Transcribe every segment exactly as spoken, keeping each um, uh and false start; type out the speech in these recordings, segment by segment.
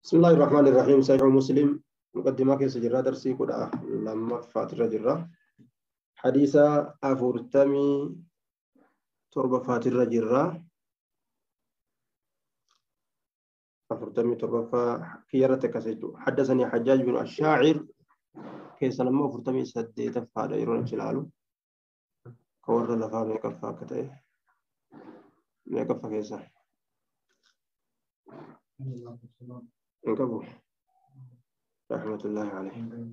بسم الله الرحمن الرحيم. صحيح مسلم مقدمة كيس جرا درسي كده لما فاتر جرا حديث أفورتمي تربة فاتر جرا أفورتمي تربة فكيرة كسجو. حدثني حجاج بن الشاعر كيس لما أفورتمي سديت فهذا يرون جلاله كور لفا ميكفا كتئ ميكفا كيسا انكبوا رحمة الله عليه.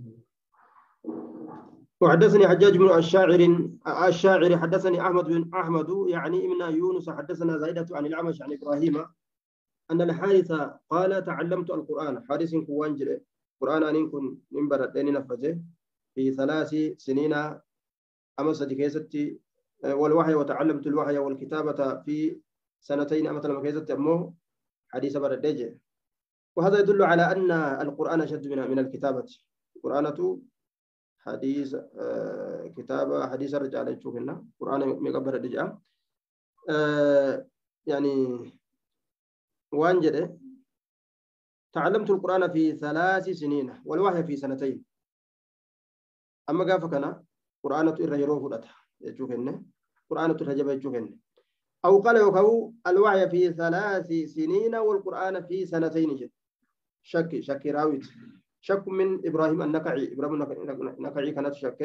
وحدثني حجاج بن الشاعر الشاعر حدثني أحمد بن أحمد يعني ابن يونس حدثنا زائدة عن الأعمش عن إبراهيم أن الحارث قال تعلمت القرآن. حارث كوانجل قرآن أن يكون من بردين نفذه في ثلاث سنين أمس كيستي والوحي وتعلمت الوحي والكتابة في سنتين أمثل ما كيستي أمه حديث بردجه. وهذا يدل على أن القرآن أشد من من الكتابة. القرآن حديث آه كتابة حديث الرجال يشوفنا القرآن مقبل الرجال آه يعني وانجد تعلمت القرآن في ثلاث سنين والوحي في سنتين. أما قاف كنا قرآن الرجال فلته يشوفنا قرآن الرجال يشوفنا أو قال يكو الوحي في ثلاث سنين والقرآن في سنتين جد. شك شك راويت شك من إبراهيم النكعي. إبراهيم النكعي كانت شك.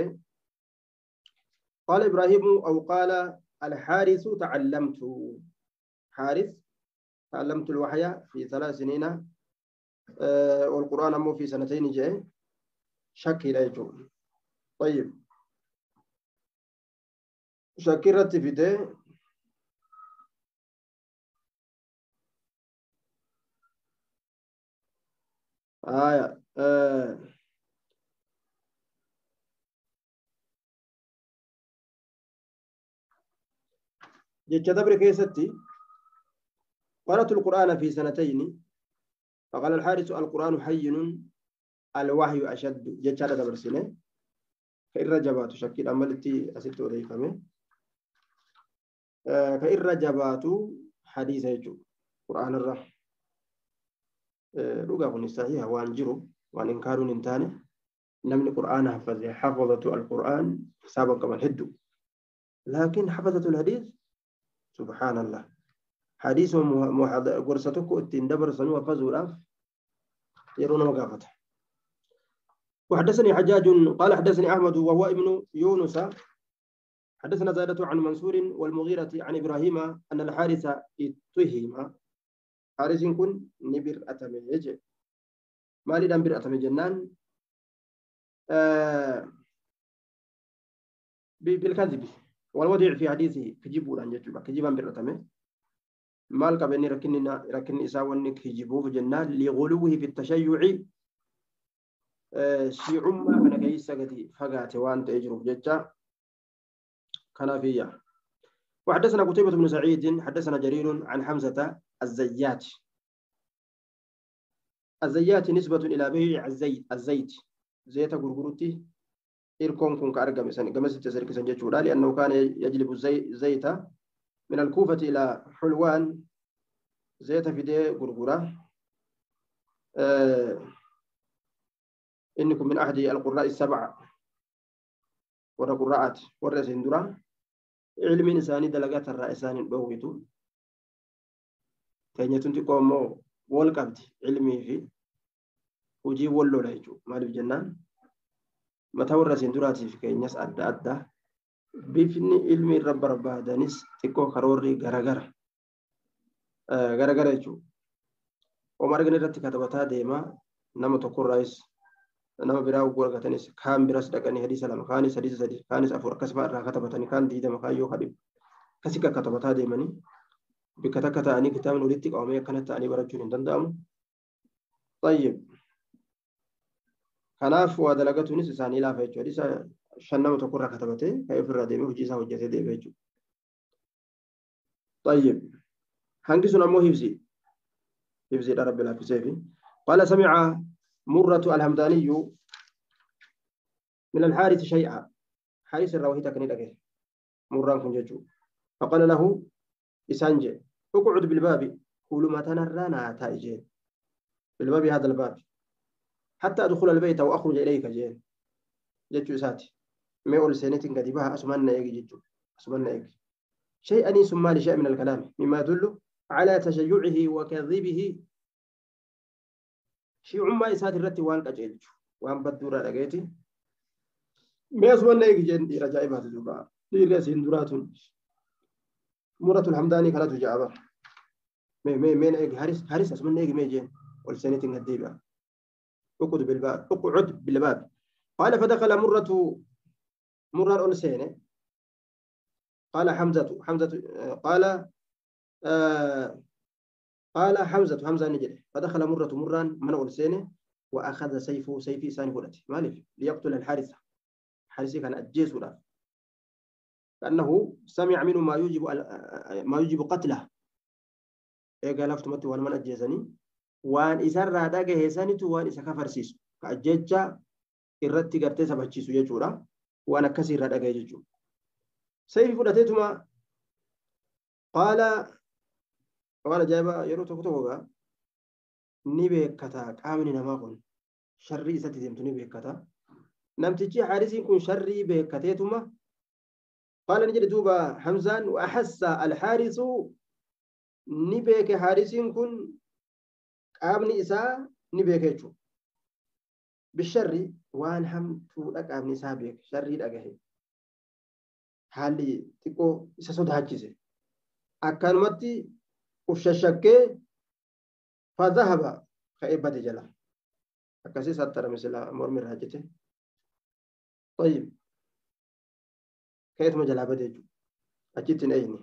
قال إبراهيم أو قال الحارث تعلمت حارث تعلمت الوحي في ثلاث سنين آه والقرآن مو في سنتين جاء شك لا يجوز. طيب شكرت في ده آية آه جدبر كيستي قرأت القرآن في سنتين فقال الحارث القرآن حين الوحي أشد. جدار دبر سنة كإرجابات شكل أملتي أسيت وريفمه آه كإرجابات حديث يجو قرآن الرح لغة آه صحيحة وانجرو وان إنكارون انتاني نمن القرآن حفظ حفظة القرآن سابقا من هدو لكن حفظة الحديث سبحان الله حديث قرصتك التندبر سنو فزوراف يرون مقافته. وحدثني حجاج قال حدثني أحمد وهو ابن يونس حدثنا زادة عن منصور والمغيرة عن إبراهيم أن الحارث اتهم. حارث كن نبر أتمي يجي مالي دنبر أتمي جنان آه بالكذب والوضع في حديثه كجيبوا لان يجب كجيبا برتمه مال كبني ركننا ركني إساوانك كجيبوه جنان لغلوه في التشيع آه شيع ما من كيس قدي فقات وان تجرب ججا كان فيها. وحدثنا قتيبة بن سعيد حدثنا جرير عن حمزة الزيات. الزيات نسبة إلى بيع الزيت الزيت زيت غرغرتي إركون كون كأرجع مثلا كما ستسرك سنجتشورا لأنه كان يجلب الزيت زيت من الكوفة إلى حلوان زيت في دي غرغرة آه إنكم من أحد القراء السبعة ورا قراءات ورا سندرا علم إنساني دلقات الرئيسان البوغيتون كان يتنتي قومو والقبض علمي في وجي ولو لايجو مالي بجنان متى ورا سندراتي في كينيس أدى أدى بيفني علمي رب ربا دانيس تكو خروري غرغر آه غرغر يجو ومارغني رتي كتبتا ديما نما تقول رئيس nama biraa uggura gatanis kaan biras dhaqanii hadiisa lama kaanis hadiisa sadi kaanis afur akkasuma irraa katabatanii kaan diidama kaayyoo kadhibu kasii kakkatabataa deemanii bikka takka ta'anii kitaabni walitti qabamee akkana ta'anii barachuun hin danda'amu. Tayyib kanaaf waa dalagatuunis isaanii laafa jechuudha. Hadiisa shan nama tokko irraa katabatee ka'ee ofirraa deemee hojii isaa hojjetee deemee jechuudha. Tayyib hangi sun ammoo hibsi hibsiidha rabbi laaffisee fi qaala sami'a مرة الهمداني من الحارث شيئا. حارث الروهي تكني لك مرة كنججو فقال له إسانجي اقعد بالباب قولوا ما تنرانا تايجي بالباب هذا الباب حتى أدخل البيت وأخرج إليك جين جتشو ساتي ما يقول سنتين قد بها أسمعنا يجي جتشو أسمعنا يجي شيئا ثم لشيء من الكلام مما يدل على تشيعه وكذبه شيء ما إسات الرتي وان كجيلج وان بدورا لقيتي ما أسمعنا يجي جين دي رجائب هذا الدبا دي رأسين درات مرة الحمداني كلا تجابا مي مي مين يجي هارس هارس أسمعنا يجي ميجين والسنتين قد بها اقعد بالباب اقعد بالباب قال فدخل مرة مرة أنسينه قال حمزة حمزة قال آه قال حمزة حمزة نجري فدخل مرة مران من أنسينه وأخذ سيفه سيفي ساني قلت مالف ليقتل الحارثة حارثي كان أجيس ولا كأنه سمع منه ما يجب ما يجب قتله إيه قال أفتمت وأنا من أجيزني وأن إسر داقة هيساني وأن إسا كفر سيسو كأجيجا irratti gartee sabachiisu jechuudha waan akkasii irraa dhagaye jechuudha sayfi fudhateetuma qaala waan ajaa'ibaa yeroo tokko tokko ni beekata qaamni namaa kun sharrii isatti deemtu ni beekata namtichi haarisiin kun sharrii beekateetuma qaala ni jedhe duuba hamzaan wa ahassa alhaarisu ni beeke haarisiin kun qaamni isaa ni beeke jechuudha bisharri waan hamtuu dhaqaabni isaa beek sharrii dhagahe haalli xiqqoo isa sodaachise akkanumatti uf shashakkee fadhahaba ka'ee bade jala akkasii sattara misila mormi irraa jete طيب كيف ما جلا بده جو أجيت نأيني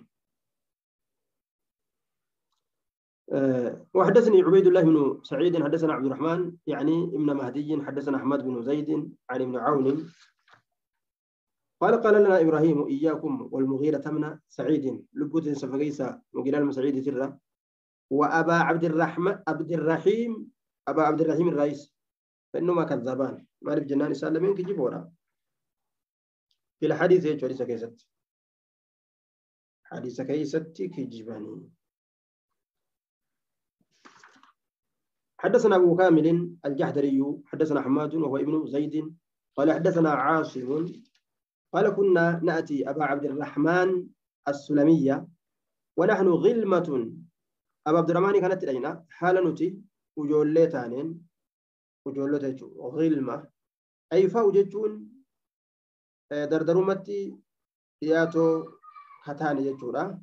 أه وحدثني عبيد الله بن سعيد حدثنا عبد الرحمن يعني ابن مهدي حدثنا أحمد بن زيد عن ابن عون قال قال لنا إبراهيم إياكم والمغيرة من سعيد لبوت سفقيسة مغيرة المسعيد ترى وأبا عبد الرحمن عبد الرحيم أبا عبد الرحيم الرئيس فإنهما كذابان ما عرف جنان سالمين كجيب ورا في الحديث يجوا حديث كيست حديث كيست كجيباني حدثنا أبو كامل الجحدري حدثنا حماد وهو ابن زيد قال حدثنا عاصم قال كنا نأتي أبا عبد الرحمن السلمية ونحن غلمة أبا عبد الرحمن كانت لنا حال نتي وجولتان وجولتان غلمة أي فوجتون دردرمتي ياتو كتاني يجورا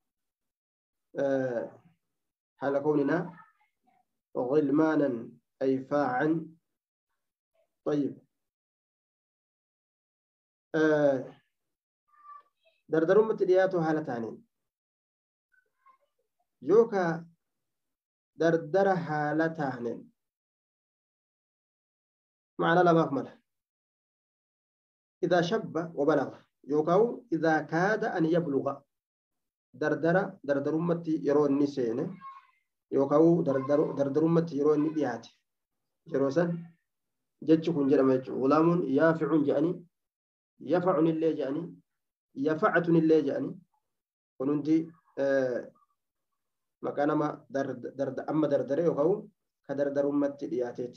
حال كوننا غلمانا أي فاعا طيب آه دردرمتي ياتو حالتان يوكا دردر حالتان معنى لا مكمل إذا شب وبلغ يوكاو إذا كاد أن يبلغ دردر دردرمتي يرون نسين يوكاو دردر دردرمتي يرون نبيات يروسن جتشكون جرم غلام يافع جاني يفعني اللي جاني يفعتني اللي جاني وننتي آه مكان ما درد درد أما دردر يوكاو كدردرمتي دياتيت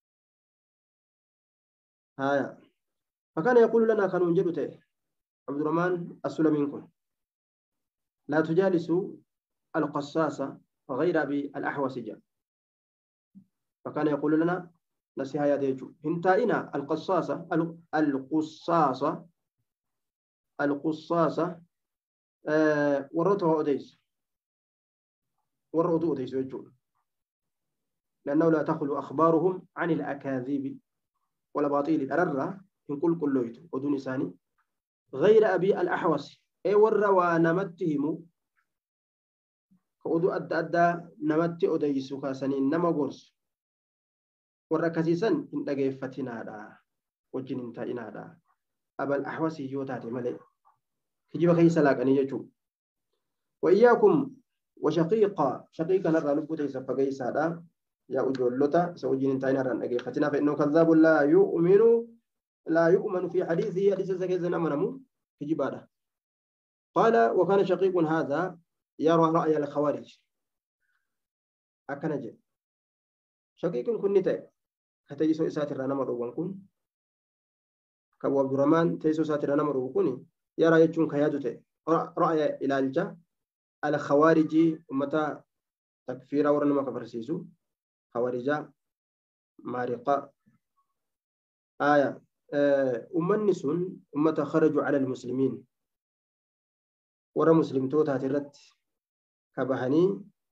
هايا فكان يقول لنا كانوا نجدته عبد الرحمن السلمي لا تجالسوا القصاصة غير أبي الأحوص جاء فكان يقول لنا نصيحة يا ديجو انتهينا القصاصة القصاصة القصاصة أه ورطها أديس ورطوا أديس يجو لأنه لا تخلو أخبارهم عن الأكاذيب ولا باطيل الأررة إن كل كلويت ودون ثاني غير أبي الأحوص أي ور ونمتهم كودو أدى أدى نمت أديس كاسنين نما غرس ور كسيسن إن دقيفتنا دا وجن انتهينا دا أبا الأحوص يوتاتي ملئ كجيب كيس لاقني يجو وإياكم وشقيقا شقيقا نرى لبوتي سفقيس هذا يا أجولتا سوجين انتهينا ران دقيفتنا فإنه كذاب لا يؤمن لا يؤمن في حديثه حديث زكيزنا منمو في جبالة قال وكان شقيق هذا يرى رأي الخوارج أكنج shaqiiqin kun ni ta'e ka teessoo isaatirraa nama dhowwan kun ka Abu Abdurrahmaan teessoo isaatirraa nama dhowwu kun yaraa jechuun ka yaadu ta'e ra'aya ilaalcha ala khawaarijii ummata takfiiraa warra nama kafarsiisu khawaarijaa maariqaa aya ummanni sun ummata kharaju ala almuslimiin warra muslimtootaati irratti kabahanii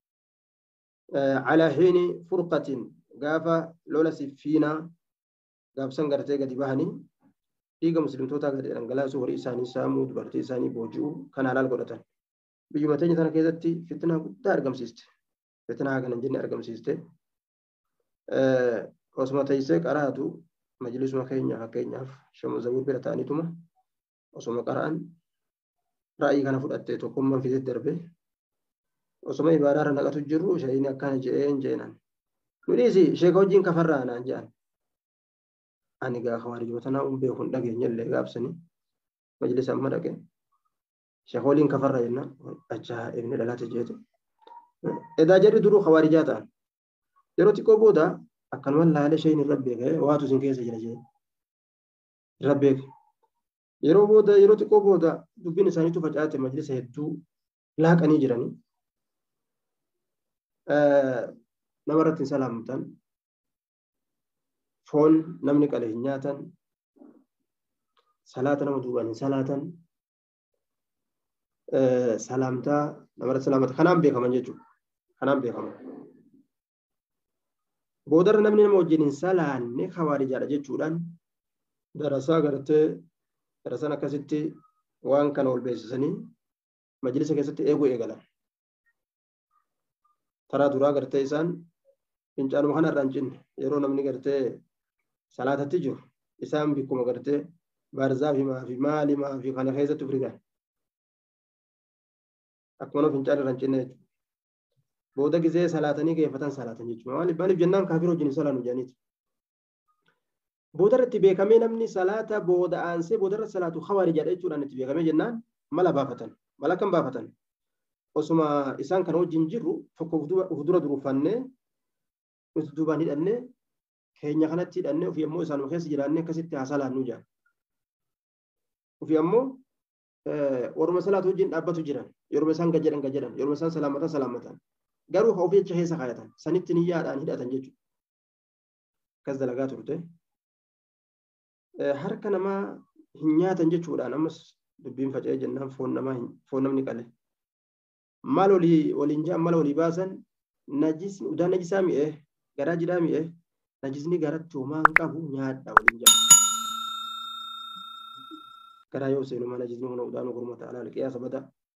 ala hiini furqatin gaafa lola siffiinaa gaafsan gartee gadi bahanii dhiiga muslimtootaa gadi dhangalaasuu horii isaanii saamuu dubartii isaanii booji'uu kan halaal godhatan biyyuma teenya tana keessatti fitnaa guddaa argamsiiste fitnaa kana jenne argamsiiste osuma teessee qaraatu majlisuma keenya fakkeenyaaf shamu zawur bira ta'aniituma osuma qara'an ra'ayii kana fudhattee tokkummaan fitee darbe osuma ibaadaarra naqatu jirru shayini akkana je'een jeenan nudhiisi sheeka wajjin kafarraa naan je'an ani gaa khawaarijuma tanaa un beekun dhageenye illee gaabsanii majlisa amma dhaqe sheeka waliin kafarraa jenna achaa ibni dhalaate jeete edaa jarri duruu khawaarijaa ta'an yeroo xiqqoo booda akkanuma laalee shayini irra beeke waatu isin keessa jira jee irra beeke yeroo booda yeroo xiqqoo booda dubbiin isaaniitu facaate majlisa hedduu laaqanii jiranii nama irratti hin salaamtan foon namni qale hin nyaatan salaata nama duubaan hin salaatan salaamtaa nama irratti salaamata kanaan beekaman jechuudha kanaan beekaman boodarra namni nama wajjin hin salaanne khawaarijaadha jechuudhaan darasaa gartee darasan akkasitti waan kana ol beeksisanii majlisa keessatti eeguu eegalan taraa duraa gartee isaan fincaanuma kana irraan cinne yeroo namni gartee salaatatti jiru isaan bikkuma gartee baarzaa fi maafi maali maafi kana keessatti firigan akkuma fincaan irraan cinne booda gizee salaatanii geeffatan salaatan jechuudha maaliif maaliif jennaan kaafir wajjin salaanu jedhaniiti boodarratti beekamee namni salaata booda aansee boodarra salaatu khawaarijadha jechuudhaan itti beekamee jennaan mala baafatan mala kan baafatan osuma isaan kana wajjin jirru tokko uf dura duruufannee nuti duubaan hidhannee keenya kanatti hidhannee ofii ammoo isaanuma keessa jiraannee akkasitti haa salaannu jedhan ofii ammoo waruma salaatu wajjin dhaabbatu jiran yeroo isaan gajjedhan gajjedhan yeroo isaan salaamatan salaamatan garuu haa ofii keessa kaayatan sanitti niyyaadhaan hidhatan jechuudha akkas dalagaa turte harka namaa hin nyaatan jechuudhaan ammas dubbiin faca'ee jennaan foon namaa foon namni qale maal olii waliin jaan mala olii baasan najisni udaan najisaa mi'ee garaa jiraa mi'ee najisni garatti homaan qabu nyaadha waliin jaan garaa yoo seenuma najisni huna udaan gurmata alaa liqiyaa sabada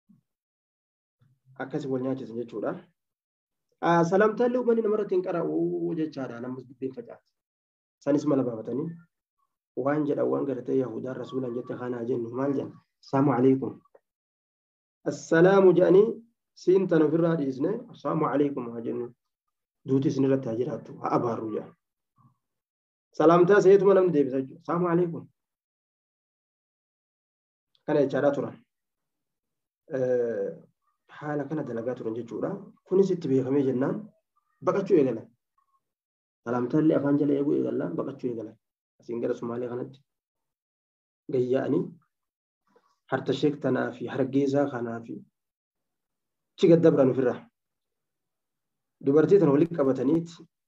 akkasi wal nyaachisan jechuudha salamtaallee uummanni namarratti hin qara'u jechaadha namas dubbiin facaate sanis mala baafatanii waan jedhan waan gartee yahudaan rasuulan jette kanaa jennu maal jenna assalaamu alaykum assalaamu jedhanii siin tan ofirraa dhiisne assalaamu alaykum haa jennu duuti isin irratti haa jiraattu haa abaarru jedhan salaamtaa seetuma namni deebisa jechuudha assalaamu alaykum kana jechaadhaa turan haala kana dalagaa turan jechuudha kunis itti beekamee jennaan baqachuu eegalan salaamtaallee afaan jala eeguu eegalan baqachuu eegalan asiin gara Sumaalee kanatti gayyaa'anii harta sheektanaa fi hargeesaa kanaa fi chi gaddabran ofirraa dubartii tana walitti qabataniit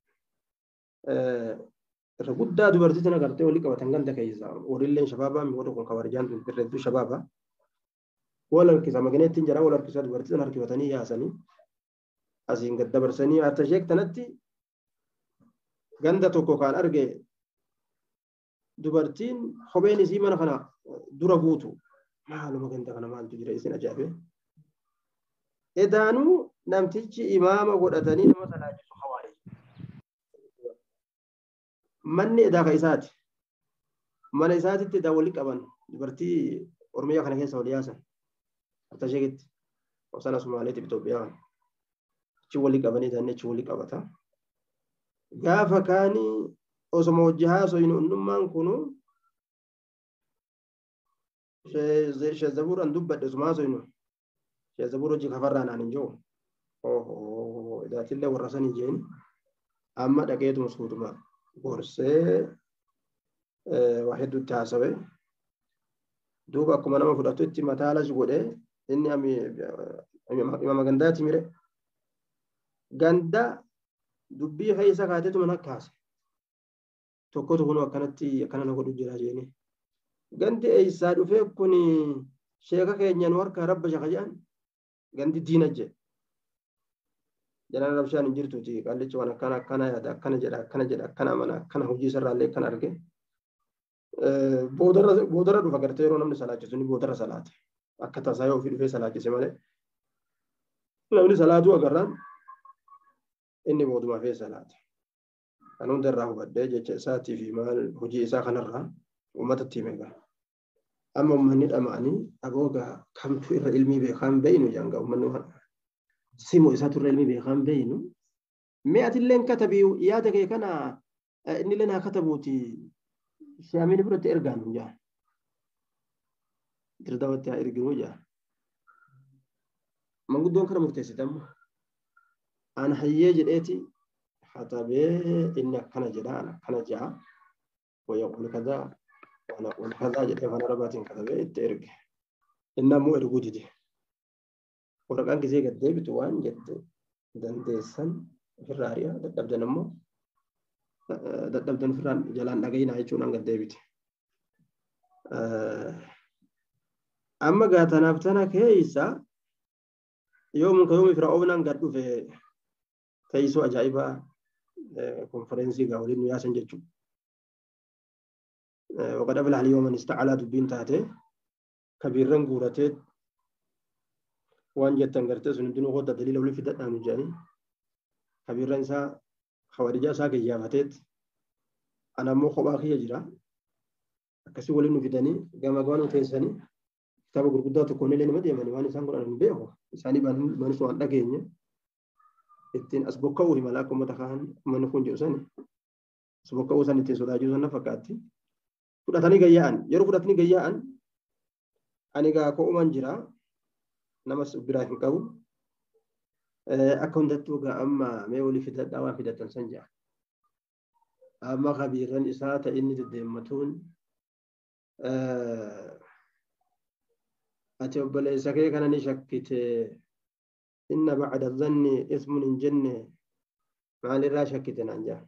irra guddaa dubartii tana gartee walitti qabatan ganda keessa waliilleen shabaabaa mi warra kun khawaarijaan tun irreedduu shabaabaa wal harkisa magneettiin jara wal harkisa dubartii tana harkifatanii yaasanii asiin gaddabarsanii harta sheektanatti ganda tokko kaan arge dubartiin kopheen isii mana kana dura guutu maaluma ganda kana maaltu jira isin ajaa'ibe edaanuu namtichi imaama godhatanii nama salaachisu hawaari manni edaa ka isaati mana isaatitti edaa wali qaban dubartii ormiyaa kana keessa wal yaasan harta sheekitti osana Sumaaleetiif Itoophiyaa achi wali qabanii tanne achi wali qabata gaafa kaanii osoma wajji haasoyinu unnummaan kunu shee zabur an dubbadhe osuma haasoyinu shee zabur hojii kafarraa naan hin jiru oho idaatillee warra sanii jeen أما دقيت مسكوت ما قرصة واحد التاسوي دوبا كمان ما فلاتوتي متالا جوده إني أمي أمي ما غنداتي ميره غندا دبي خيسا كاتتو من هكاس tokko tokko akkanatti akkana na godhu jira jeeni ganti eeysaa dhufee kun sheeka keenyan warka rabba shaqajaan ganti diina je jalaan rabshaan injirtuuti qallichi waan akkana akkana yaada akkana jedha akkana jedha akkana mana akkana hojii sarraallee kan arge boodara boodara dhufa gartee yeroo namni salaachisu ni boodara salaate akka tasaa yoo ofii dhufee salaachise malee namni salaatuu agarraan inni booduma fee salaate kanuu darraa hubadhee jecha isaatii fi maal hojii isaa kanarraa uummatatti himee amma uummanni dhama'anii aboogaa kamtu irra ilmii beekaan beeynu janga uummanni simu isaatu irra ilmii beekaan beeynu mi'atilleen katabii yaada kee kana inni leen haa katabuuti shaamini biratti ergaan jaa dirdawatti haa erginu jaa manguddoon kana murteessitamma aan hayyee jedheeti حتبه إن كان جدان كان جاء ويقول كذا وأنا أقول كذا جدي فأنا رباتين كذا ترك إنما مو إرجودي دي ورقان كذي قد بتوان جد دندسن في الرارية دبدن مو دبدن فران جلان لقينا يجون عن قد بيت أما قاتنا بتنا كيسا يوم كيوم فرعون قد في تيسو أجايبا كونفرنسي قاولين ويا سنجتشو وقد أبلح اليوم من استعلى دبين تاته كبيرن قورتت وان جتن قرتت سندنو غدا دليل ولي فدت نانو جاني كبيرن سا خوارجا سا قيامتت أنا مو خباخي يجرا كسي ولي نفدني قام قوانو تيساني كتاب قرقودا تكوني لين مدي ماني واني سانقر أنا مبيعه إساني بان سوان لقيني ittiin as bokka'uu himala akkuma takaan manni kun jiru sani as bokka'uu san ittiin sodaachuu sana fakkaatti fudhatanii gayya'an yeroo fudhatanii gayya'an ani gaa ko'uman jira namas biraa hin qabu akka hundattuu gaa amma mee walii fidadhaa waan fidatan san jaa amma kabiirran isaa ta'e inni deddeemmatuun ati obboleessa kee kana ni shakkite إن بعد الظن اسم الجنة مع الراشة كتنا جا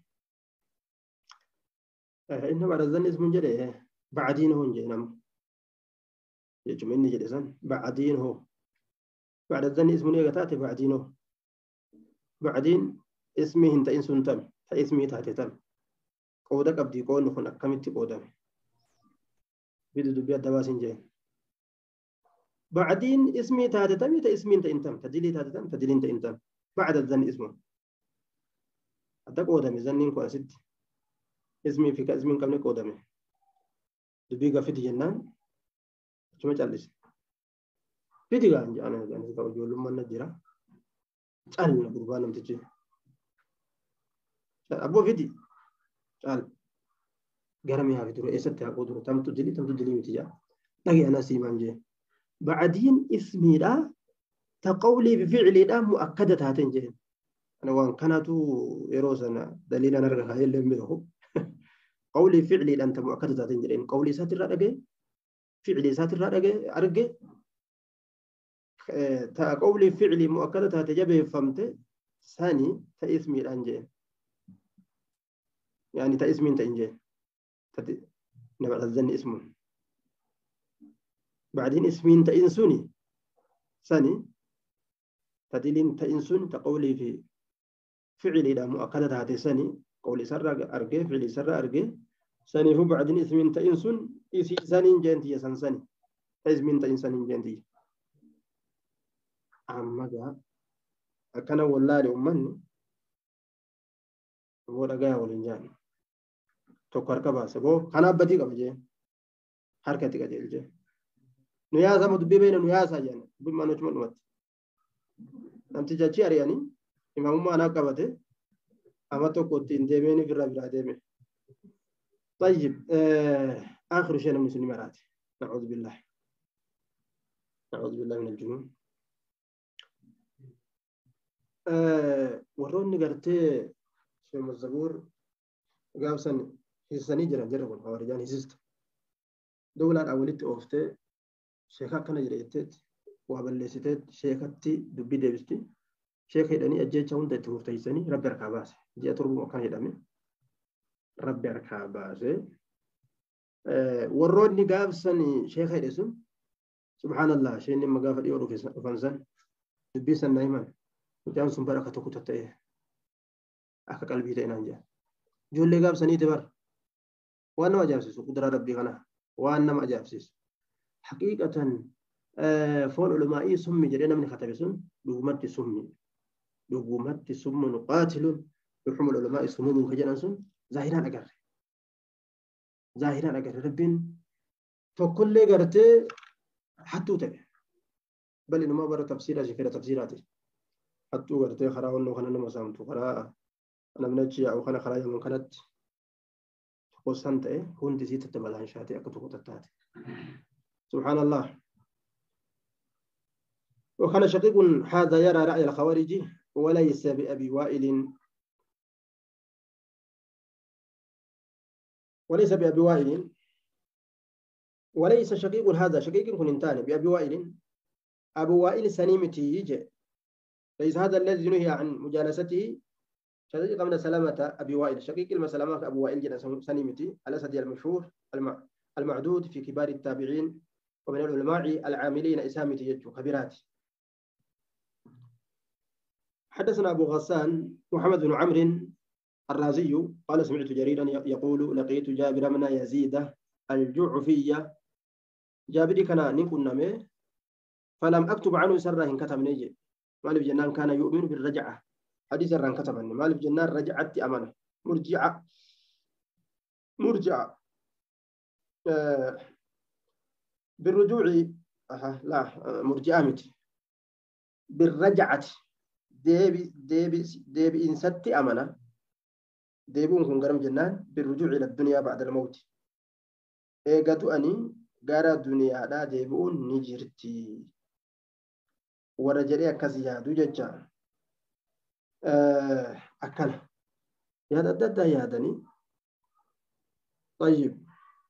إن بعد الظن اسم الجنة بعدين هو جنام يجمع إني جلسان بعدين هو بعد الظن اسم نيجاتات بعدين هو بعدين اسمه أنت إنسان تام اسمه تاتي تام قودك أبدي قول نخون كميت قودم بدو دبيات دواسين جين بعدين اسمي تاتي تم اسمي انت انتم تدلي تاتي تم تدلي انت انتم بعد الظن اسمه أتاك أودامي ظنين كو أسد اسمي في كاسمين كم نكو أودامي دبيغا في جنان شو ما تعلش في ديغا أنا أنا كاو جول من نجرا تعال قربان متجي أبو فيدي تعال غرامي هاي ترى إيش تها قدرة تم تدلي تم تدلي متجا لقي أنا سيمان جي بعدين اسمي لا تقولي بفعلي لا مؤكدة هاتين جهن أنا وان كانت يروزنا دليل أنا رجع هاي اللي منه قولي فعلي لا أنت مؤكدة هاتين جهن قولي ساتر رأجي فعلي ساتر رأجي أرجي تقولي فعلي مؤكدة هاتجبه فهمت ثاني تاسمي الأنجين يعني تاسمين تأنجين تت نبغى الزن اسمه بعدين اسمين تإنسوني ثاني تدلين تإنسون تقولي في فعلي لا مؤكدة هذه ثاني قولي سر أرجع فعلي سر أرجع ثاني هو بعدين اسمين تإنسون إسي ثاني جنتي سن ثاني اسمين تإنسان جنتي أما جا أكنا والله لأمني هو رجع ولنجان تكرر كباس هو خنا بدي كبجة حركة كجيل جه نياسا مدبي بين نياسا جانا بما نجمع نوت نمتي جاتشي أرياني إمام ما أنا كبته أما تو كنت إندمني في الرابع دمي طيب آه آخر شيء من المسلمات نعوذ بالله نعوذ بالله من الجنون آه وروني قرتي شيم الزبور قام سن هسني جرا جرا خوارجان هسست دولة أولت أوفته شيخا كان جريتت وابلستت شيختي دبي دبستي شيخ يدني أجيتش هون تتوه تيسني ربي ركاباس جاء تربو مكان يدمي ربي ركاباس أه ورودني قام سن شيخ يدسون سبحان الله شيء ما قافل يورو في فنزن دبي سن نايمان جان سنبركة تكتة أكا قلبي تينانجا جولي قام سني تبر وأنا ما جابسيس قدرة ربي غنا وأنا ما جابسيس حقيقة آه فول علماء سمي جرينا من ختبسون لغمت سمي لغمت سم نقاتل لحم العلماء سموم خجنسون ظاهرا أجر ظاهرا أجر ربين فكل قرته حتى تبع بل إنه ما برا تفسير أشكال تفسيراته حتى قرته خرا ونو خنا نمسام تخرا أنا من أشياء أو خنا خرا يوم كانت قصنت إيه هون تزيد تتبلان شاتي أكتو تتات سبحان الله وكان شقيق هذا يرى رأي الخوارج وليس بأبي وائل وليس بأبي وائل وليس شقيق هذا شقيق كنتان بأبي وائل أبو وائل سنيمتي يجي ليس هذا الذي نهي عن مجالسته شقيق من سلامة أبي وائل شقيق المسلمة أبو وائل جنا سنيمتي الأسد المشهور المعدود في كبار التابعين ومن العلماء العاملين إسامتي يجو كبيرات. حدثنا أبو غسان محمد بن عمرو الرازي قال سمعت جريرا يقول لقيت جابر من يزيد الجعفية جابر كان نكون نمي فلم أكتب عنه سرا إن كتب نيجي مالف جنان كان يؤمن بالرجعة حديث سرا كتبني مالف جنان رجعت أمانة مرجعة مرجعة آه بالرجوع أه لا مرجعة متي بالرجعة ديبي ديبي ديبي إنساتي أمانة ديبون كن قرم جنان بالرجوع إلى الدنيا بعد الموت إيقاتو أني قارا الدنيا لا ديبون نجرتي ورجلي أكاسيا دو ججا أه أكنا يا دادا يا دني طيب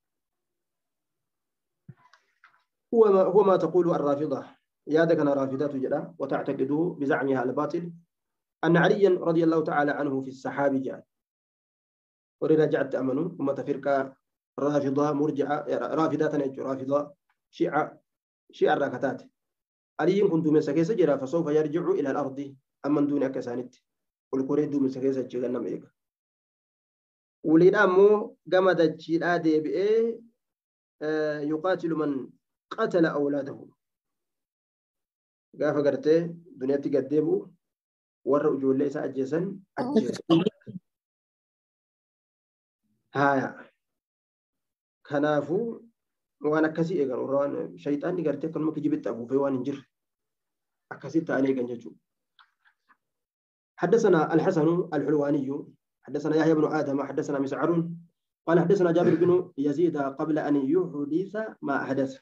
هو ما هو ما تقول الرافضة يا دكنا رافضات جدا وتعتقده بزعمها الباطل أن عليا رضي الله تعالى عنه في السحاب جاء ورجعت أمنوا ثم تفرق رافضة مرجعة رافضات نجوا رافضة شيعة شيعة الراكتات علي كنت من سكيسة جرا فسوف يرجع إلى الأرض أمن دون أكسانت والكوريد من سكيسة جلنا ميكا ولنا مو قمد الجلاد بإيه آه يقاتل من قتل أولاده قاف قرته دنيا تقدمه ورجو ليس أجسن أجسن هايا كنافو وانا كسي اغان وران شيطان دي غرتي كن مكي جبت ابو فيوان انجر اكسي تاني غنجو. حدثنا الحسن الحلواني حدثنا يحيى بن ادم حدثنا مسعر قال حدثنا جابر بن يزيد قبل ان يحدث ما حدث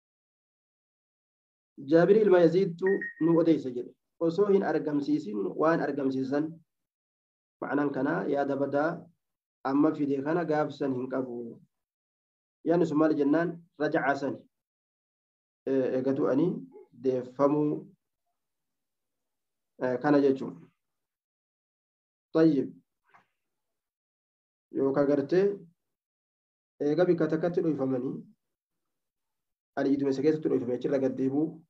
جابر الما يزيد نو ودي سجل وسوهن ارغم سيسين وان ارغم سيسن معنى كان يا دبدا اما في دي كان غافسن هنقبو يعني سمال جنان رجع سن اغدو اني دفمو كان جيجو. طيب يوكا غرتي ايغا بي كاتكاتي دو فماني علي يدو مسكيتو دو فمي تشلا غديبو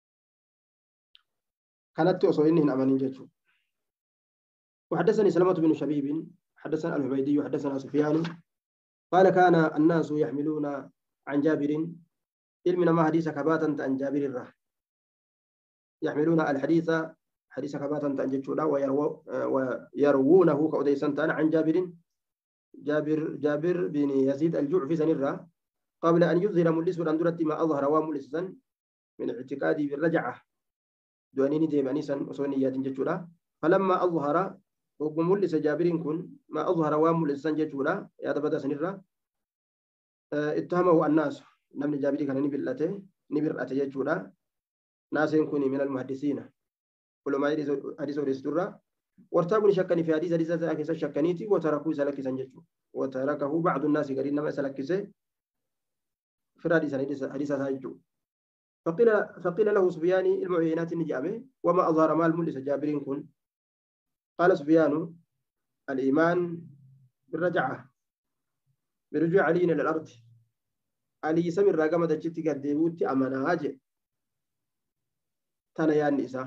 كانت توسو اني اماني جيجو. وحدثني سلمة بن شبيب حدثنا العبيدي وحدثنا سفيان قال كان الناس يحملون عن جابر علمنا ما حديث كباتا عن جابر الره يحملون الحديث حديث كباتا عن جتشولا ويروونه كأوديسان عن جابر جابر جابر بن يزيد الجعفي سنرة قبل أن يظهر ملس ورندرت ما أظهر وملسا من اعتقادي بالرجعة دوانيني ديباني سن وصونيات جتشولا فلما أظهر وقمولس جابر كن ما أظهر وملسا جتشولا يا تبدا سنرة اتهمه الناس نمني جابر كان نبلته نبرأته جتشولا ناس يكوني من المحدثين علماء حديث ورسدرة وارتابوا شكني في حديث حديث أكيس شكنيتي وتركوا سلك سنجتوا وتركه بعض الناس قرين ما سلك سي في حديث حديث حديث سنجتوا فقيل فقيل له سفيان المعينات النجامه وما أظهر مال ملس جابرين كن قال سفيان الإيمان بالرجعة برجوع علي إلى الأرض علي سمر رقم دجتي قد ديبوتي أمانا هاجي تانا يا النساء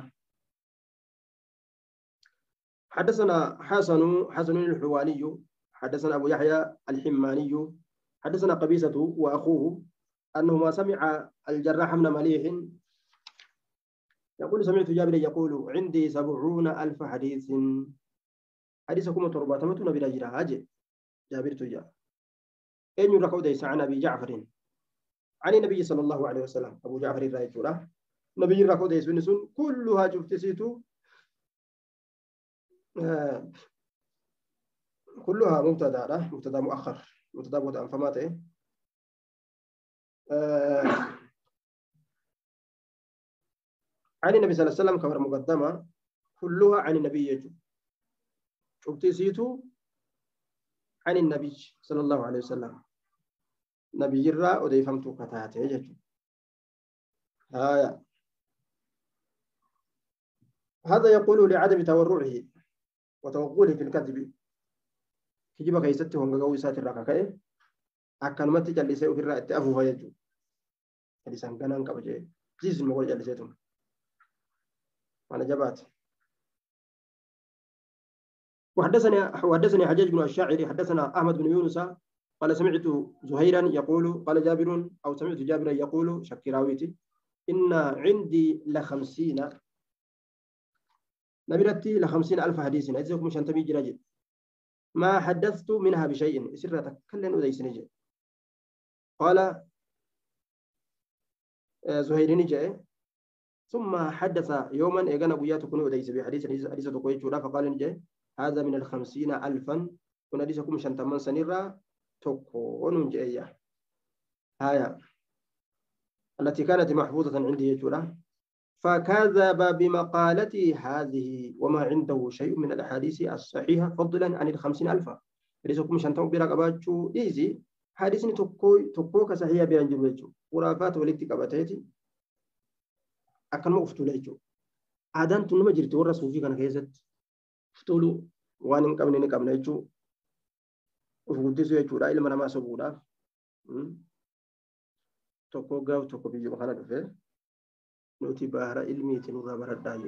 حدثنا حسن حسن الحواني حدثنا أبو يحيى الحماني حدثنا قبيسة وأخوه أنه ما سمع الجراح من مليح يقول سمعت جابر يقول عندي سبعون ألف حديث حديثكم ترباتمة نبي رجل هاجي جابر تجا أين يركو ديس عن أبي جعفر عن النبي صلى الله عليه وسلم أبو جعفر الرايتورة نبي يركو ديس ونسون كلها جفتسيتو آه كلها مبتدا مبتدا مؤخر مبتدا مؤخر فمات إيه آه عن النبي صلى الله عليه وسلم كبر مقدمة كلها عن النبي يجو جفتسيتو عن النبي صلى الله عليه وسلم نبي جرا وديفمتو كتاته يجو آية هذا يقول لعدم تورعه وتوغله في الكذب كجيبا كيستي هونغا غوي ساتر راكاي اكنمت جلسه في الرات ابو فيجو حديثان كانن قبجه جيز مو جلسيتم وانا جبات وحدثني وحدثني حجاج بن الشاعري حدثنا احمد بن يونس قال سمعت زهيرا يقول قال جابر او سمعت جابرا يقول شكراويتي ان عندي لخمسين نبرتي لخمسين ألف حديث أجزاكم شان تبي جراجي ما حدثت منها بشيء سر تكلن وديس نجي قال زهير نجي ثم حدث يوما إجانا بيات كن وديس بحديث حديث تقوي جورا فقال نجي هذا من الخمسين ألفا كن أديسكم شان تمن سنيرا تكون نجي هايا التي كانت محفوظة عندي جورا فكذب بمقالتي هذه وما عنده شيء من الأحاديث الصحيحة فضلا عن الخمسين ألفا ليسكم شانتم بيرا قباتشو إيزي حديثني تكوي تكوك صحيحة بيرنجو بيجو ورافات ولكتك قباتيتي أكن ما أفتوليجو عادان تنما جرتي ورا صوفي كان كيزت فتولو وان قبل ني قبل يجو وفوديسو يجو دا إلما ما سبودا تكو غاو تكو بيجو خانا دفه نوتي بارا علمي تنورا برداجي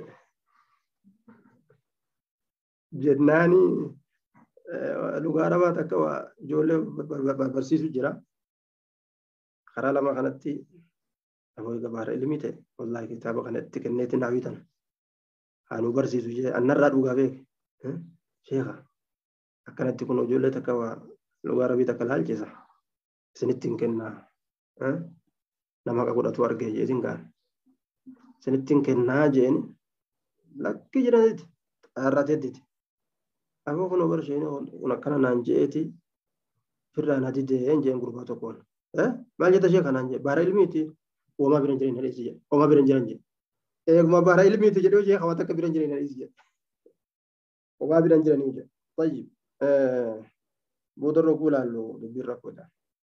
جناني لغاربا تكوا جولة برسيسو جرا خرا لما كانتي أقول بارا علمي تي والله كتابة كانت كنيت ناويتن هانو برسيسو جي النرى دوغابيك شيخا أكانت تكون جولة تكوا لغاربي تكالهال جيسا سنتين كنا نما كقول أتوار جي جيسين كان سنتين كنا جين لكي جرانت أرادت أبو كنا برشينه ونكنا نانجيتي فرنا نادي إنجين غربة تكون ها ما جت شيء كنا نانجي بارا علميتي وما بيرنجرين هالإسيا وما بيرنجرين جي إيه ما بارا علميتي جدو جي خواتك بيرنجرين هالإسيا وما بيرنجرين جي طيب آه بودر نقول له دبير ركودا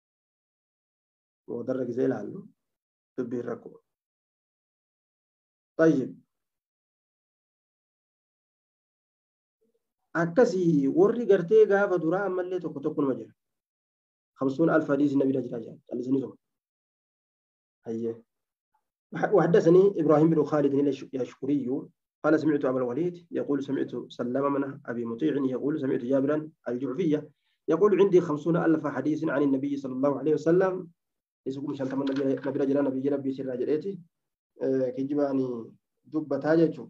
بودر رجزيل له دبير ركودا طيب أكسي ورّي قرتي غافة درا ملّي توكو توكو مجرى خمسون ألف حديث النبي رجل جاء الذين ثم هي وحدثني إبراهيم بن خالد اليشكري قال سمعت أبا الوليد يقول سمعت سلم من أبي مطيع يقول سمعت جابرا الجعفية يقول عندي خمسون ألف حديث عن النبي صلى الله عليه وسلم يسوق مشان تمنى نبي رجل نبي ربي سر رجلتي كجباني دب تاججو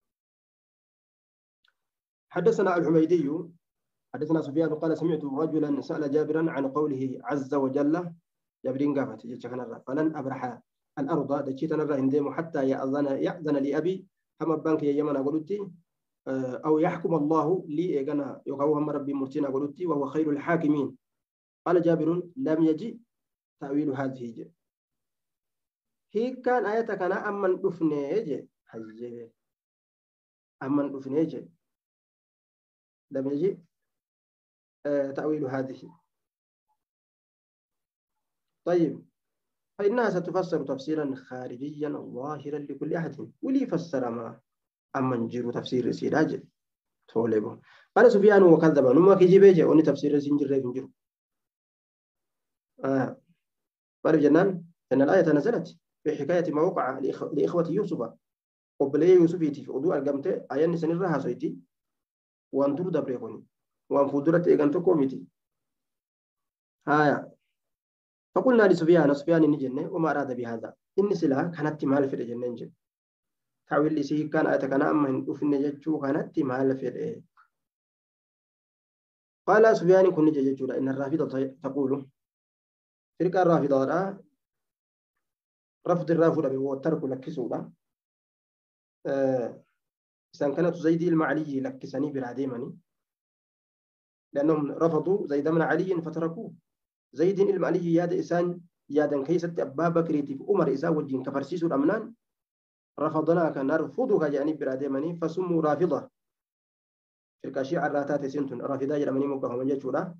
حدثنا الحميدي حدثنا سفيان قال سمعت رجلا سأل جابرا عن قوله عز وجل جابرين قافت فلن أبرح الأرض دجيت نرى هندم حتى يأذن يأذن لأبي هم بانك يا يمن قلتي أو يحكم الله لي إجنا يقوهم ربي مرتين قلتي وهو خير الحاكمين قال جابر لم يجي تأويل هذه جي. هي كان آياتك أنا أمن دفنيج هي أمن دفنيج لم يجي آه تأويل هذه. طيب فإنها ستفسر تفسيرا خارجيا ظاهرا لكل أحد ولي فسر ما أما نجير تفسير سيراج تولبه. قال سفيان وكذب نما كيجي بيجي وني تفسير سنجر ينجر. آه قال جنان إن الآية نزلت في حكاية ما وقع لإخوة يوسف وبلي يوسف في أضواء الجمتة أيان سنرها سويتي وأن ترد بريقوني وأن فدرت إيجان كوميتي. هايا فقلنا لسفيان سفيان نجنة وما أراد بهذا إن سلا كانت مال في الجنة تاويل لي سي كان أتكنا أما إن أفن جتشو كانت مال في الإيه. قال سفيان كن جتشو إن الرافضة تقول فرقة الرافضة را رفض الرافضة وترك لك سودا آه إذا كانت زيد المعلي لك سني براديمني لأنهم رفضوا زيد من علي فتركوه. زيد المعلي ياد إسان يادا كيست أبا بكر في عمر إسا وجين كفرسيس الأمنان رفضناك نرفضك يعني براديمني فسموا رافضة. فرقة شيعة الراتات سنتون رافضة جرمني مقهم جتشورا.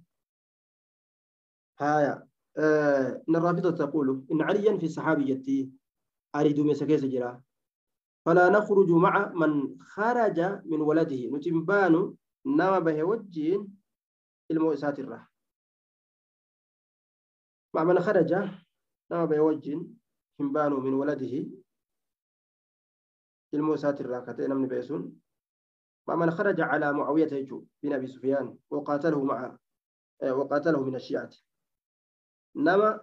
هايا آه إن الرافضة تقول إن عليا في الصحابية أريد مسكيس جرا فلا نخرج مع من خرج من ولده نتنبان نما به وجين المؤسسات الراه مع من خرج نما به وجين تنبان من ولده المؤسسات الراه كتئنا من بيسون مع من خرج على معاوية يجو بن أبي سفيان وقاتله مع وقاتله من الشيعة نما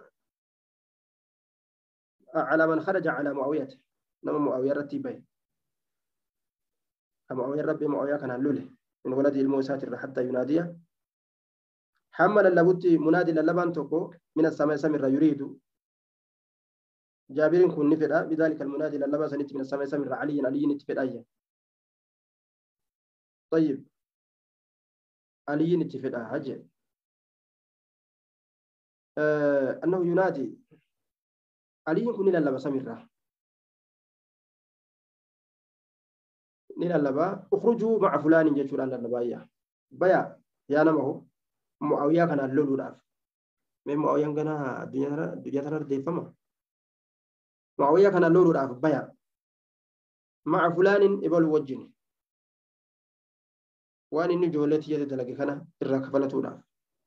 على من خرج على معاوية نما معاوية رتيبه معاوية ربي معاوية كان اللولي من ولده المؤسسات الراه حتى يناديه حمل اللبوت منادي للبان توكو من السماء سمر يريد جابر كن نفدا بذلك المنادي للبا سنت من السماء سمر علي علي نتفدا أيه. طيب علي نتفدا هجر آه أنه ينادي علي كن للبا سمر للبا اخرجوا مع فلان جشور للبا يا بيا يا نمه معاوية كان اللولو راف من معاوية كان الدنيا الدنيا ترى ديفما معاوية كان اللولو راف بيا مع فلان إبل وجني وأن إني جولتي يد دلقي كنا الركبلة راف.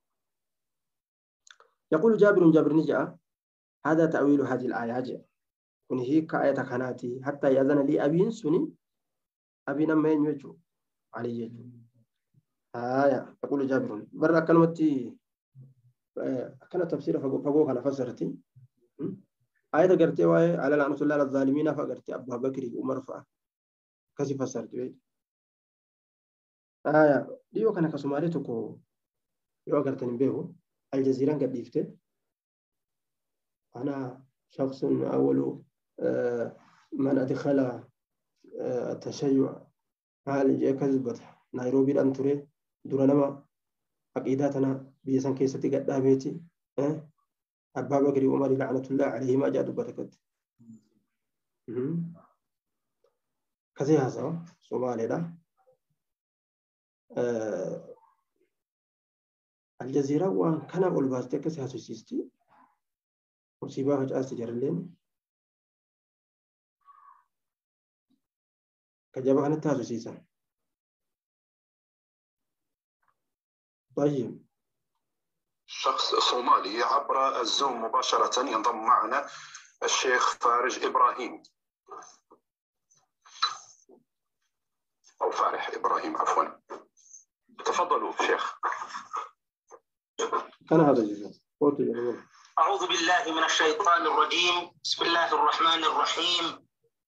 يقول جابر جابر نجا هذا تأويل هذه الآية جاء ونهي كآية كناتي حتى يأذن لي أبين سني أبينا ما ينجو علي يجو. آية يقول جابر برا كلمتي كان تفسير فوق فوق أنا فسرتي آية قرتي واي على لعنة الله الظالمين فقرتي أبو بكر عمر فا كسي فسرت بيت آية ديو كان كسماري تكو يو قرتني بيو الجزيرة قد يفتح أنا شخص أول من أدخل التشيع هل جاء كذبت نيروبي أن تري دورنا عقيدتنا بيسان كيستي قد دابيتي أبا بكر وعمر لعنة الله عليه ما جاء دبتكت كذي هذا سومالي ده الجزيرة وان كان أقول باستي كذي هذا سيستي مصيبة فجأة سجرلين كجابة كانت هذا سيسان. طيب شخص صومالي عبر الزوم مباشرة ينضم معنا الشيخ فارج إبراهيم أو فارح إبراهيم عفوا. تفضلوا شيخ. كان هذا جزء. أعوذ بالله من الشيطان الرجيم. بسم الله الرحمن الرحيم.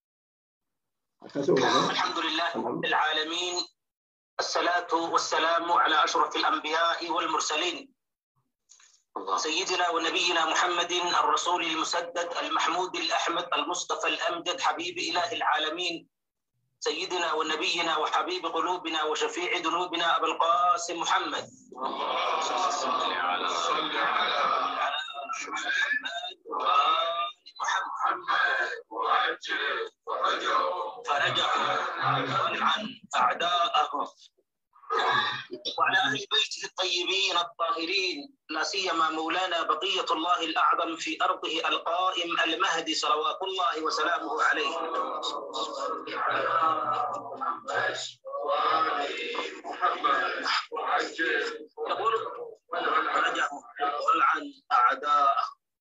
الحمد لله رب العالمين، الصلاة والسلام على أشرف الأنبياء والمرسلين سيدنا ونبينا محمد الرسول المسدد المحمود الأحمد المصطفى الأمجد حبيب إله العالمين سيدنا ونبينا وحبيب قلوبنا وشفيع ذنوبنا أبا القاسم محمد صلى على محمد وعجل فرجعوا عن أعداءهم. الطيبين الطاهرين، لا سيما مولانا بقية الله الأعظم في أرضه القائم المهدي صلوات الله وسلامه عليه. يقول والعن أعداءه.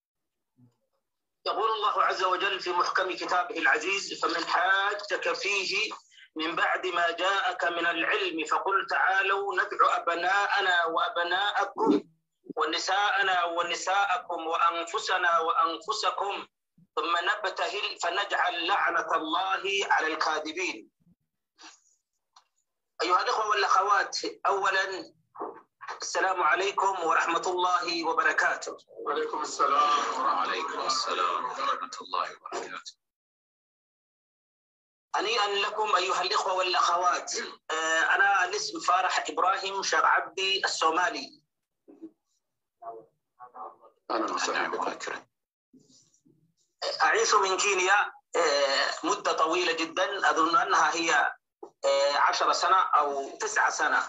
يقول الله عز وجل في محكم كتابه العزيز: فمن حاجك فيه من بعد ما جاءك من العلم فقل تعالوا ندع أبناءنا وأبناءكم ونساءنا ونساءكم وأنفسنا وأنفسكم ثم نبتهل فنجعل لعنة الله على الكاذبين. أيها الأخوة والأخوات، أولا السلام عليكم ورحمة الله وبركاته. وعليكم السلام وعليكم السلام ورحمة الله وبركاته. هنيئا لكم أيها الإخوة والأخوات. أنا الاسم فارح إبراهيم شيخ عبدي الصومالي. أهلا وسهلا بك. أعيش من كينيا مدة طويلة جدا، أظن أنها هي عشر سنة أو تسعة سنة.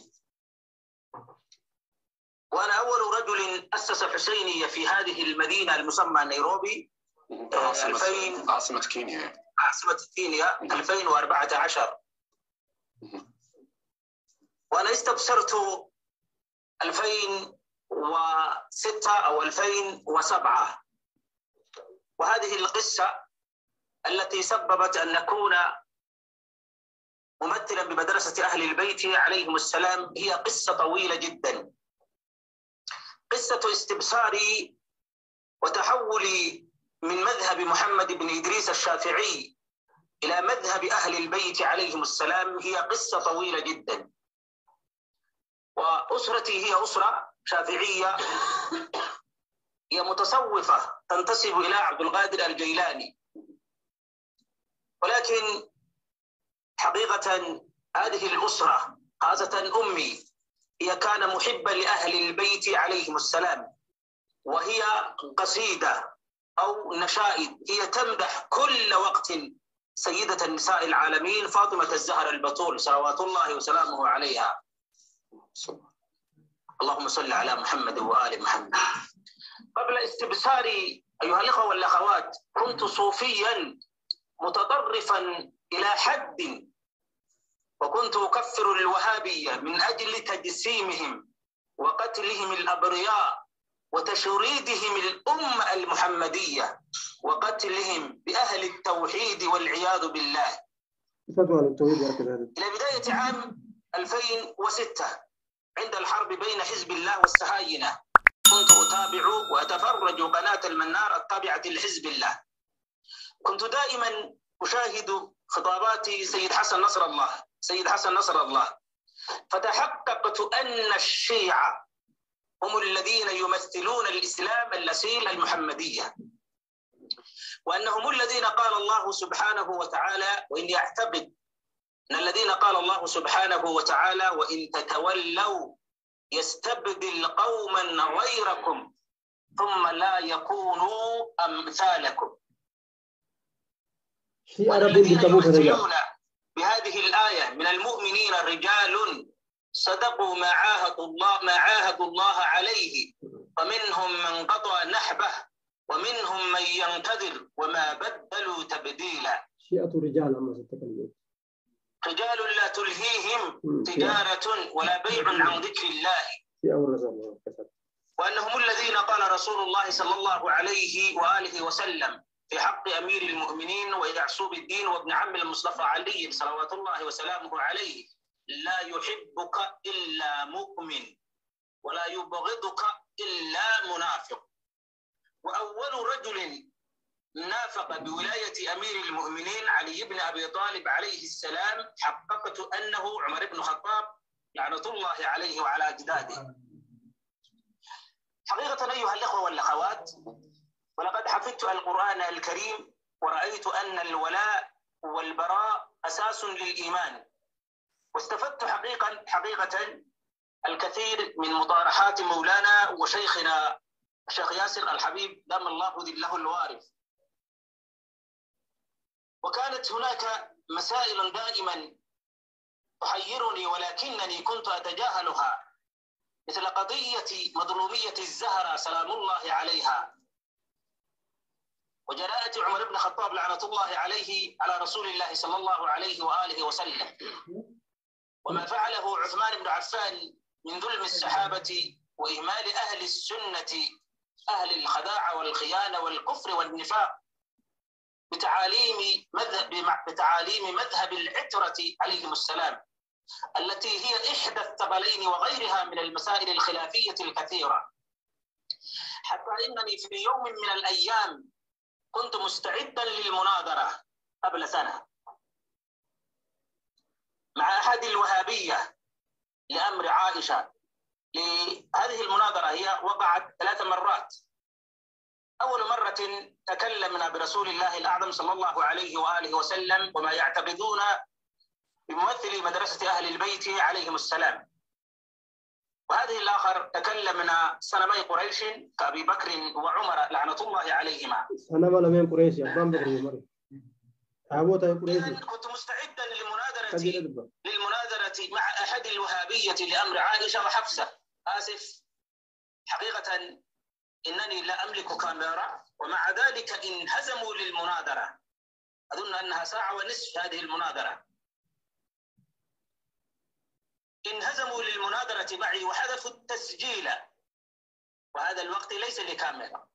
وأنا أول رجل أسس حسينية في هذه المدينة المسمى نيروبي. عاصمة عاصمة كينيا. عاصمة كينيا ألفين وأربعة عشر. وأنا استبصرت ألفين وستة أو ألفين وسبعة، وهذه القصة التي سببت أن نكون ممثلا بمدرسة أهل البيت عليهم السلام هي قصة طويلة جدا. قصة استبصاري وتحولي من مذهب محمد بن إدريس الشافعي إلى مذهب أهل البيت عليهم السلام هي قصة طويلة جدا. وأسرتي هي أسرة شافعية، هي متصوفة تنتسب إلى عبد القادر الجيلاني، ولكن حقيقة هذه الأسرة خاصة أمي هي كان محبة لأهل البيت عليهم السلام، وهي قصيدة أو نشائد هي تمدح كل وقت سيدة النساء العالمين فاطمة الزهراء البتول صلوات الله وسلامه عليها. اللهم صل على محمد وآل محمد. قبل استبصاري أيها الأخوة والأخوات كنت صوفيا متطرفا إلى حد، وكنت أكفر الوهابية من أجل تجسيمهم وقتلهم الأبرياء وتشريدهم الأمة المحمدية وقتلهم بأهل التوحيد والعياذ بالله. إلى بداية عام ألفين وستة عند الحرب بين حزب الله والصهاينة كنت أتابع وأتفرج قناة المنار التابعة لحزب الله. كنت دائما أشاهد خطابات سيد حسن نصر الله سيد حسن نصر الله فتحققت أن الشيعة هم الذين يمثلون الإسلام الأصيل المحمدية، وأنهم الذين قال الله سبحانه وتعالى، وإني أعتقد أن الذين قال الله سبحانه وتعالى وإن تتولوا يستبدل قوما غيركم ثم لا يكونوا أمثالكم. والذين يمثلون بهذه الآية من المؤمنين رجال صدقوا ما عاهدوا الله ما عاهدوا الله عليه فمنهم من قضى نحبه ومنهم من ينتظر وما بدلوا تبديلا. شيئة رجال أما ستكلمون رجال لا تلهيهم تجارة ولا بيع عن ذكر الله وأنهم الذين قال رسول الله صلى الله عليه وآله وسلم في حق أمير المؤمنين ويعصوب الدين وابن عم المصطفى علي صلوات الله وسلامه عليه: لا يحبك إلا مؤمن ولا يبغضك إلا منافق. وأول رجل نافق بولاية أمير المؤمنين علي بن أبي طالب عليه السلام حققت أنه عمر بن الخطاب لعنة الله عليه وعلى أجداده. حقيقة أيها الأخوة والأخوات، ولقد حفظت القرآن الكريم ورأيت أن الولاء والبراء أساس للإيمان، واستفدت حقيقة حقيقة الكثير من مطارحات مولانا وشيخنا الشيخ ياسر الحبيب دام الله ذله الوارث. وكانت هناك مسائل دائما تحيرني ولكنني كنت أتجاهلها، مثل قضية مظلومية الزهرة سلام الله عليها وجراءة عمر بن الخطاب لعنة الله عليه على رسول الله صلى الله عليه وآله وسلم، وما فعله عثمان بن عفان من ظلم الصحابة وإهمال أهل السنة أهل الخداع والخيانة والكفر والنفاق بتعاليم مذهب بتعاليم مذهب العترة عليهم السلام التي هي إحدى الثقلين وغيرها من المسائل الخلافية الكثيرة، حتى إنني في يوم من الأيام كنت مستعدا للمناظرة قبل سنة مع أحد الوهابية لأمر عائشة. لهذه المناظرة هي وقعت ثلاث مرات. أول مرة تكلمنا برسول الله الأعظم صلى الله عليه وآله وسلم وما يعتقدون بممثلي مدرسة أهل البيت عليهم السلام، وهذه الآخر تكلمنا صنمي قريش كأبي بكر وعمر لعنة الله عليهما. صنم لمن قريش أبان بكر وعمر أبوتا قريش. كنت مستعدا للمناظرة للمناظرة مع أحد الوهابية لأمر عائشة وحفصة. آسف حقيقة إنني لا أملك كاميرا، ومع ذلك انهزموا للمناظرة. أظن أنها ساعة ونصف هذه المناظرة. انهزموا للمناظرة معي وحذفوا التسجيل، وهذا الوقت ليس لكاميرا.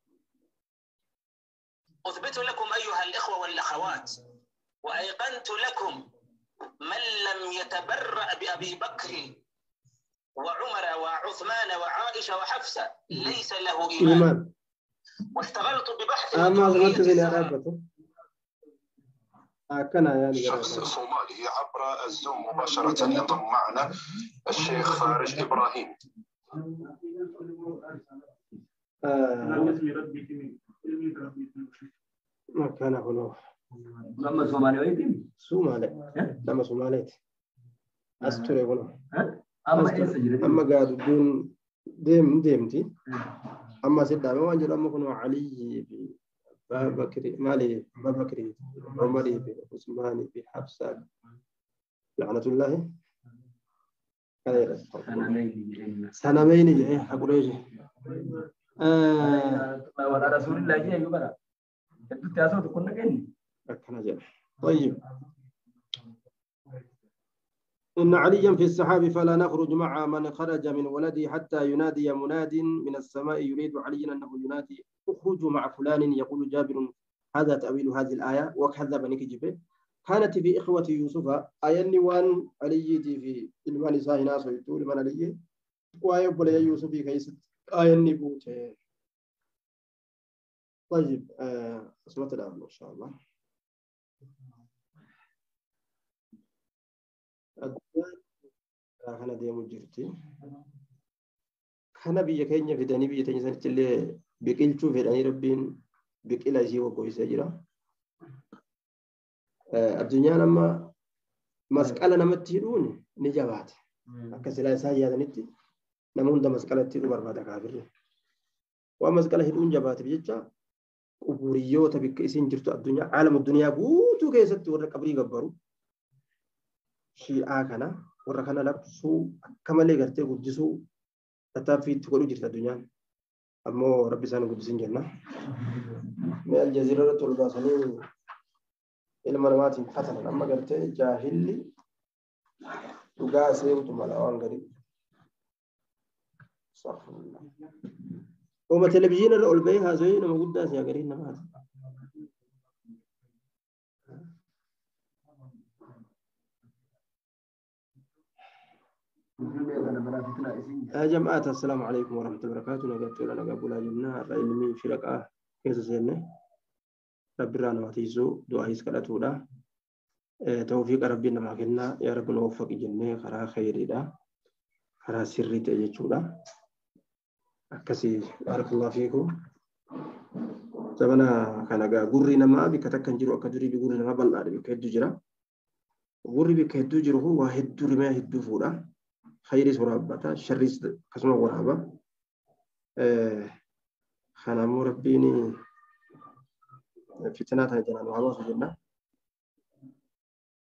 أثبت لكم أيها الإخوة والأخوات وأيقنت لكم من لم يتبرأ بأبي بكر وعمر وعثمان وعائشة وحفصة ليس له إيمان. واشتغلت ببحث شخص صومالي عبر الزوم مباشرة ينضم معنا الشيخ فارج إبراهيم. ما كان هنا لما صومالي صومالي لما صومالي أستوري هنا أما إيه سجل أما قاعد بدون ديم ديمتي أما سيدا ما وانجل أما كنا علي بكر مالي ما بكري عمري بعثماني بحفصة لعنة الله خير سنمين جاي حقولي ولا رسول الله جاي يبرا أنت تاسو تكون كني أكنا جاي. طيب إن عليا في السحاب فلا نخرج مع من خرج من ولدي حتى ينادي مناد من السماء يريد عليا أنه ينادي اخرجوا مع فلان. يقول جابر هذا تأويل هذه الآية وكذب نكجبه. كانت في إخوة يوسف آية وان علي في المال ساهنا سويتو لمن علي ويقول يا يوسف في كيست آية نبوت. طيب أسمع الآن إن شاء الله. أنا ديم جرتي أنا بيجي كينيا في دني بيجي تاني سنتلي بكيل شوف يعني ربين بكيل أشي وكويس أجرا. الدنيا لما مسألة نمتيرون نجابات كسلا سايا نتي نمون ده مسألة تيرو بربادة كافر ومسألة هدون جابات بيجا قبوريو تبي كيسين جرتو الدنيا عالم الدنيا بوتو كيست ورا قبري قبرو شيء آكنا ورا كنا لبسو كمالي قرتي قدسو تتابي تقولوا جرت الدنيا أمو ربي سانو قدسين جنة من الجزيرة تلبسني المعلومات فتنة أما قرتي جاهلي تقاسي وتملأون قريب صح الله وما تلفزيون الأولبي هذوي نما قداس يا قريب نما هذا يا جماعة السلام عليكم ورحمة الله وبركاته. نقابت ولا نقابل جمنا العلمي في رقعة كيس سنة رب رانا واتيزو دعائي سكالتونا توفيق ربنا معكنا يا رب نوفق جنة خرا خيري دا خرا سري تجيشونا أكسي بارك الله فيكم. زمانا كان جا غوري نما بكتك كنجرو أكدري بغوري نما بلاد بكهدو جرا غوري بكهدو جرو هو واحد دوري ما هدو فورا خيري سورابتا شريس كسمة ورابا خنا مربيني فتنات هاي جنان وعباس جنة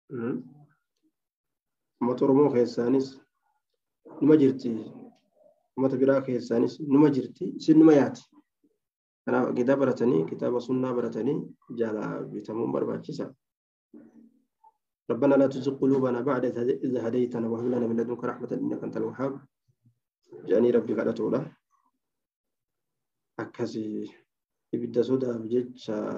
موتور مو خيسانيس نما جرتي ummata biraa keessaanis numa jirti isin numa yaati kanaaf kitaaba baratanii kitaaba sunnaa baratanii jala bitamuun barbaachisa ربنا لا تزغ قلوبنا بعد إذ هديتنا وهب لنا من لدنك رحمة إنك أنت الوهاب جاني ربي قد أتولا أكاسي يبدأ سودا بجد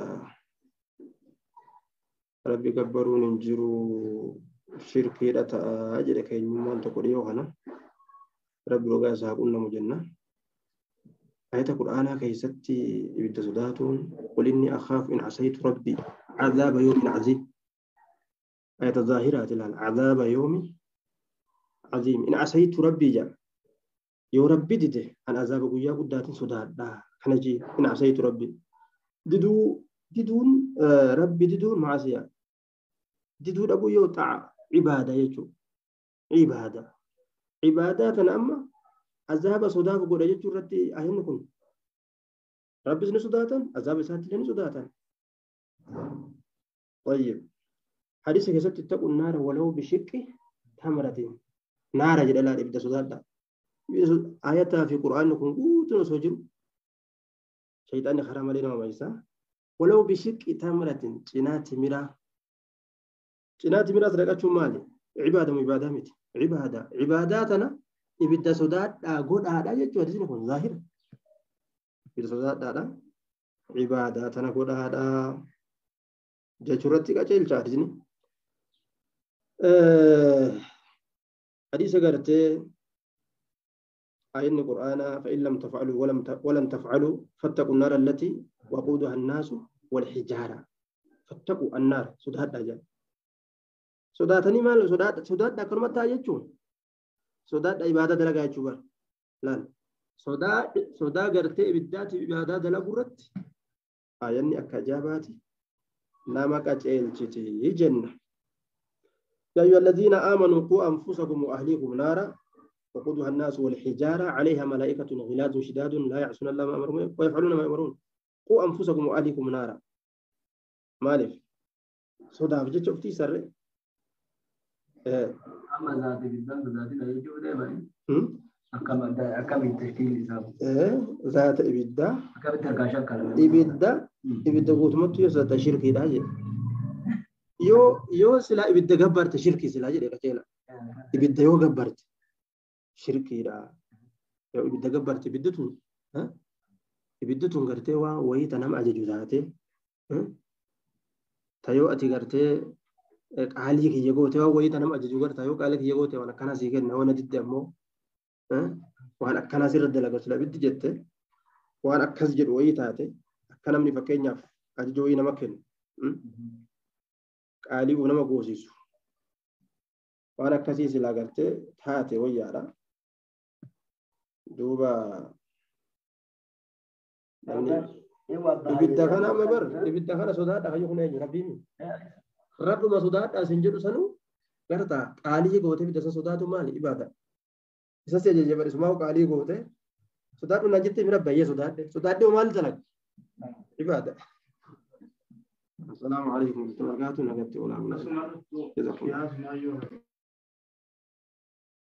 ربي كبرون انجروا شركي رتا أجل كي نمان تقولي وهنا ربي لغا سابقنا مجنة آية القرآن كي ستي يبدأ سوداتون قل إني أخاف إن عصيت ربي عذاب يوم عظيم آية الظاهرة الآن عذاب يوم عظيم إن عصيت ربي جاء يو ربي دده أن عذاب قويا قدات سودات دا خنجي إن عصيت ربي ددو ددون آه ربي ددون معصية ددون أبو يوطع عبادة يجو عبادة عبادات أما عذاب سودات قويا يجو رتي أهنكم ربي سن سوداتا عذاب ساتي لن سوداتا طيب حديث كيست اتقوا النار ولو بشق تمرة نار جدلا إبدا سوداتا آياتها في القرآن نكون قوتنا سوجر شيطان خرام علينا وميسا ولو بشق تمرة جنات مرا جنات مرا سرقة مالي عبادة عبادة متي عبادة عباداتنا إبدا سوداتا قد هذا يجو حديث نكون ظاهر إبدا سوداتا عباداتنا قد هذا جاتورتي كاجيل حديثني حديث قرأت آية القرآن فإن لم تفعلوا ولم ولن تفعلوا فاتقوا النار التي وقودها الناس والحجارة فاتقوا النار سودات دجال سوداتني مال سودات سودات كلمة تاجتون سودات عبادة دلقا يجبر لا سودات سودات قرأت بدات عبادة دلقرت آية أكجاباتي نما كاجيل تي جنة يا أيها الذين آمنوا قوا أنفسكم وأهليكم نارا وقودها الناس والحجارة عليها ملائكة غلاظ شداد لا يعصون الله ما أمرهم ويفعلون ما يأمرون قوا أنفسكم وأهليكم نارا مالف سودا بجد شفتي سر أما ذات الإنسان ذات لا يجوز ده بني أكمل أكمل التشكيل إسحاق ذات إبدا أكمل تركاشة كلام إبدا إبدا قوت مت يوسف تشرك إذا جه يو يو سلا إبدا جبر تشرك سلا جه كتيلا إبدا يو جبرت شرك إذا يو إبدا جبرت إبدتون ها إبدتون قرتي وا وهي تنام أجج ذاته تيو أتي قرتي قالي كي يجوته وا وهي تنام أجج قرت تيو قالي كي يجوته وأنا كنا سيكون نوانا جد أمو وأنا كنا سير الدلقة سلا بدي جته وأنا كسجد وهي تاته كنا من فكينيا أججوي نمكن قالي ونما قوسيسو وأنا كسيس لا قرتي تاته ويارا دوبا يعني إبدا كان أما بر إبدا كان سودات أخي يكون يجي ربيني رب ما سودات أسنجر سنو قرتا قالي قوته إبدا سودات مالي إبادة إساسي جي جبر اسمه قالي قوته سودات من نجتة من ربي سودات سودات ده مال تلك إبادة السلام عليكم ورحمة الله وبركاته نقدر ولا